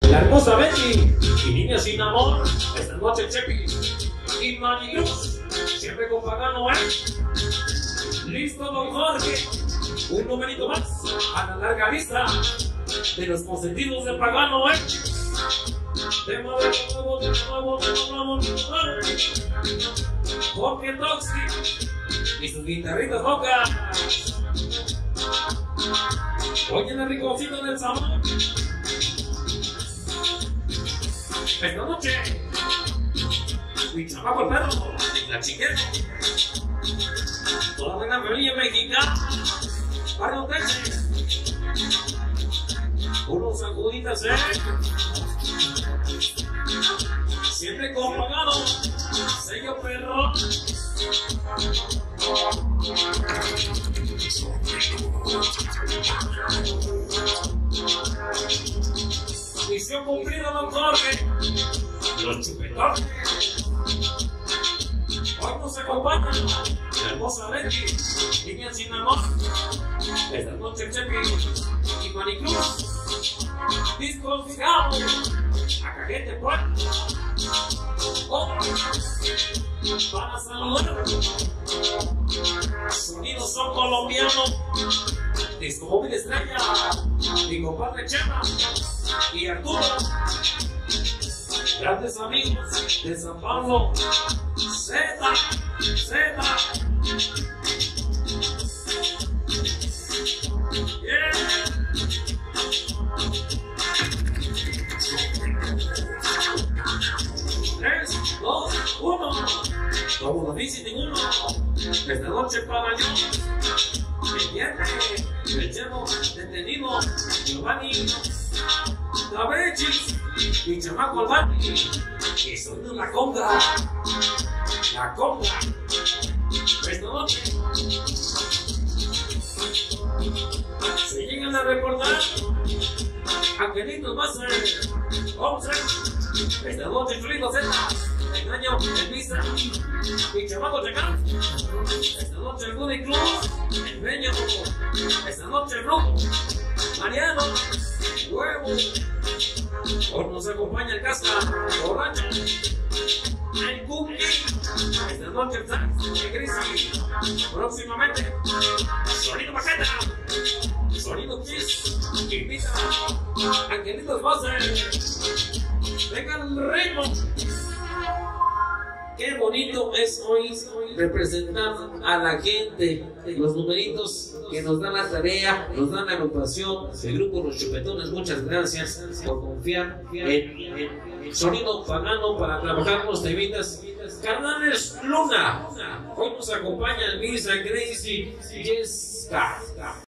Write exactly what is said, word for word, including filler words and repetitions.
la hermosa Betty y Niña Sin Amor. Esta noche Chepi y Mariluz, siempre con Pagano, ¿eh? Listo, don Jorge, un numerito más a la larga lista de los consentidos de Pagano, ¿eh? Tema de nuevo, de nuevo, de nuevo, de nuevo, Jorge Toxic y sus guitarritas locas. Oye, el rinconcito del sabor. Esta noche, mi chamaco el perro, la chiqueta, toda la familia mexicana, Barrio Texas, unos sacuditas, eh. Siempre con Pagano, sello perro. Misión cumplida, don Jorge. Los chupetones. Hoy nos acompaña la hermosa Betty, Niña Sin Amor. Esta noche Chepi y Maricruz. Discos Gabo, a Cajete Puerto. Oh, para saludar. Sonidos son colombianos. Disco Móvil Estrella, mi compadre Chema y Arturo. Grandes amigos de San Pablo. Z, Z. Yeah. Tres, dos, uno. Como lo dice ninguno. Esta noche para yo. El viernes, el chemo detenido, Giovanni, la Bechis, mi chamaco Albani, y sonó la conga, la conga. Esta noche se llegan a recordar Angelitos va a ser once. Esta noche Felipe Z, Engaño, el Vista, mi chamaco Chacán. Esta noche el Buddy Club, el Meño. Esta noche el Brujo, Mariano, Huevo. Hoy nos acompaña el Casca, Borracho, el Cookie. Esta noche el Sax, el Grizzly. Próximamente, Sonido Maqueta, Sonido Kiss, Invita, Angelitos Bosser. Venga el ritmo. Qué bonito es hoy representar a la gente, los numeritos que nos dan la tarea, nos dan la agrupación, el grupo Los Chupetones. Muchas gracias por confiar en, en Sonido Pagano para trabajar los temitas. Carnales Luna, hoy nos acompaña Misa Gracie Jessica.